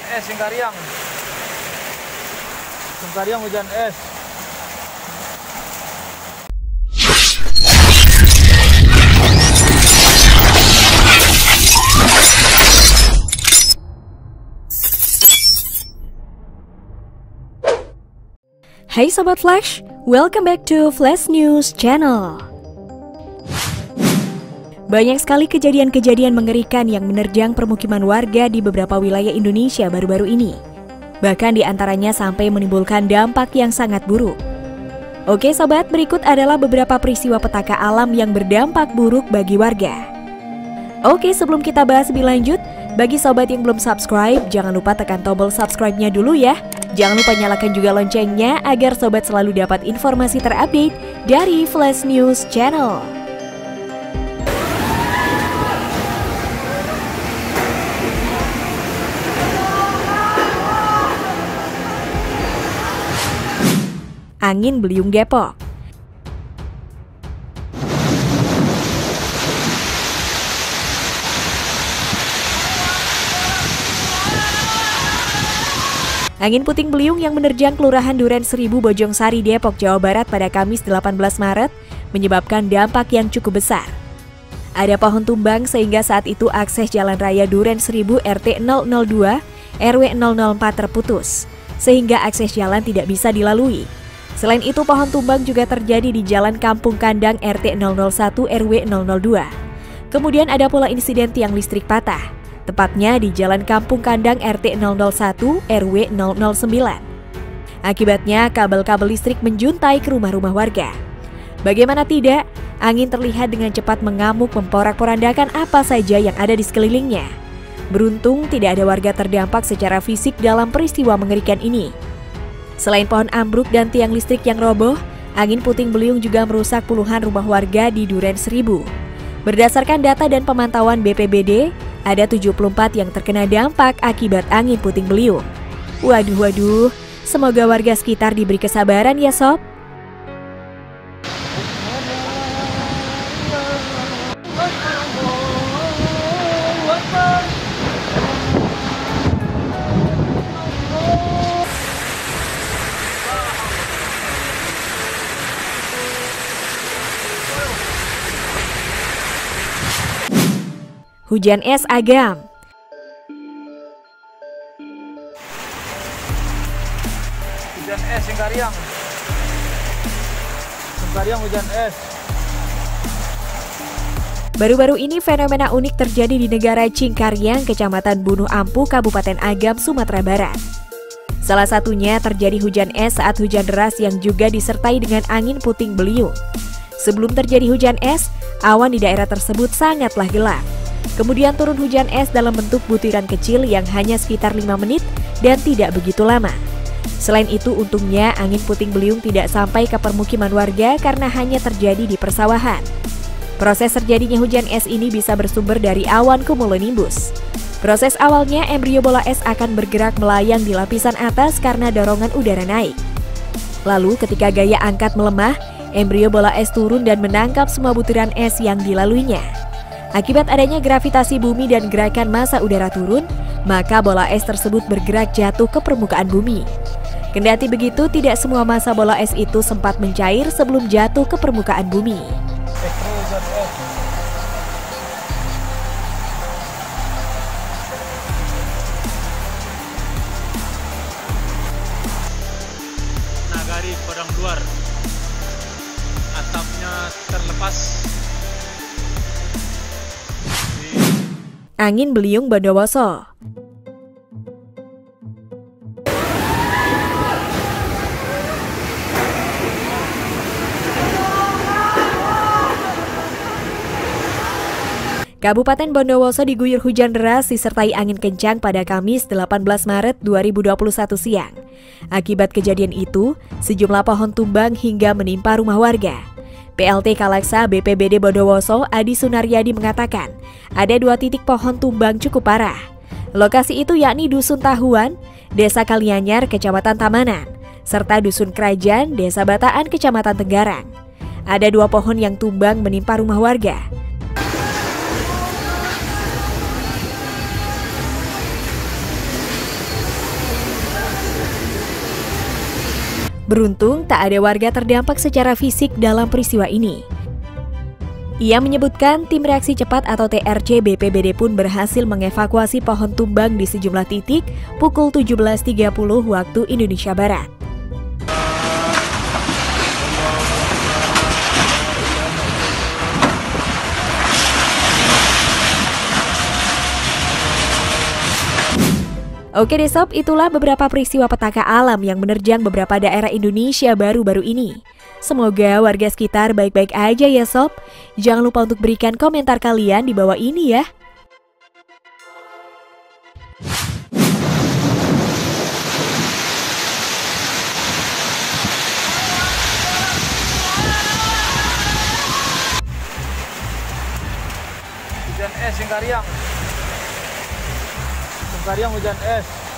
es Singkaryang. Singkaryang hujan es. Hai Sobat Flash, welcome back to Flash News Channel. Banyak sekali kejadian-kejadian mengerikan yang menerjang permukiman warga di beberapa wilayah Indonesia baru-baru ini. Bahkan di antaranya sampai menimbulkan dampak yang sangat buruk. Oke Sobat, berikut adalah beberapa peristiwa petaka alam yang berdampak buruk bagi warga. Oke, sebelum kita bahas lebih lanjut, bagi Sobat yang belum subscribe, jangan lupa tekan tombol subscribe-nya dulu ya. Jangan lupa nyalakan juga loncengnya agar Sobat selalu dapat informasi terupdate dari Flash News Channel. Angin beliung Depok. Angin puting beliung yang menerjang Kelurahan Duren Seribu, Bojongsari, Depok, Jawa Barat pada Kamis 18 Maret menyebabkan dampak yang cukup besar. Ada pohon tumbang sehingga saat itu akses Jalan Raya Duren Seribu RT 002 RW 004 terputus, sehingga akses jalan tidak bisa dilalui. Selain itu pohon tumbang juga terjadi di Jalan Kampung Kandang RT 001 RW 002. Kemudian ada pula insiden tiang listrik patah, tepatnya di Jalan Kampung Kandang RT 001 RW 009. Akibatnya kabel-kabel listrik menjuntai ke rumah-rumah warga. Bagaimana tidak, angin terlihat dengan cepat mengamuk memporak-porandakan apa saja yang ada di sekelilingnya. Beruntung tidak ada warga terdampak secara fisik dalam peristiwa mengerikan ini. Selain pohon ambruk dan tiang listrik yang roboh, angin puting beliung juga merusak puluhan rumah warga di Duren Seribu. Berdasarkan data dan pemantauan BPBD, ada 74 yang terkena dampak akibat angin puting beliung. Waduh, semoga warga sekitar diberi kesabaran ya Sob. Hujan es Agam. Hujan es Singkaryang. Singkaryang hujan es. Baru-baru ini fenomena unik terjadi di negara Cingkaryang, Kecamatan Bunuh Ampu, Kabupaten Agam, Sumatera Barat. Salah satunya terjadi hujan es saat hujan deras yang juga disertai dengan angin puting beliung. Sebelum terjadi hujan es, awan di daerah tersebut sangatlah gelap. Kemudian turun hujan es dalam bentuk butiran kecil yang hanya sekitar 5 menit dan tidak begitu lama. Selain itu, untungnya angin puting beliung tidak sampai ke permukiman warga karena hanya terjadi di persawahan. Proses terjadinya hujan es ini bisa bersumber dari awan cumulonimbus. Proses awalnya, embrio bola es akan bergerak melayang di lapisan atas karena dorongan udara naik. Lalu ketika gaya angkat melemah, embrio bola es turun dan menangkap semua butiran es yang dilaluinya. Akibat adanya gravitasi bumi dan gerakan massa udara turun, maka bola es tersebut bergerak jatuh ke permukaan bumi. Kendati begitu, tidak semua massa bola es itu sempat mencair sebelum jatuh ke permukaan bumi. Nagari Padang Luar. Atapnya terlepas. Angin beliung Bondowoso. Kabupaten Bondowoso diguyur hujan deras disertai angin kencang pada Kamis 18 Maret 2021 siang. Akibat kejadian itu, sejumlah pohon tumbang hingga menimpa rumah warga. PLT Kalaksa BPBD Bondowoso Adi Sunaryadi mengatakan, ada 2 titik pohon tumbang cukup parah. Lokasi itu yakni Dusun Tahuan, Desa Kalianyar, Kecamatan Tamanan, serta Dusun Kerajaan, Desa Bataan, Kecamatan Tenggarang. Ada 2 pohon yang tumbang menimpa rumah warga. Beruntung tak ada warga terdampak secara fisik dalam peristiwa ini. Ia menyebutkan tim reaksi cepat atau TRC BPBD pun berhasil mengevakuasi pohon tumbang di sejumlah titik pukul 17.30 waktu Indonesia Barat. Oke deh sob, itulah beberapa peristiwa petaka alam yang menerjang beberapa daerah Indonesia baru-baru ini. Semoga warga sekitar baik-baik aja ya sob. Jangan lupa untuk berikan komentar kalian di bawah ini ya. Hujan es Singkaryang. Singkaryang hujan es.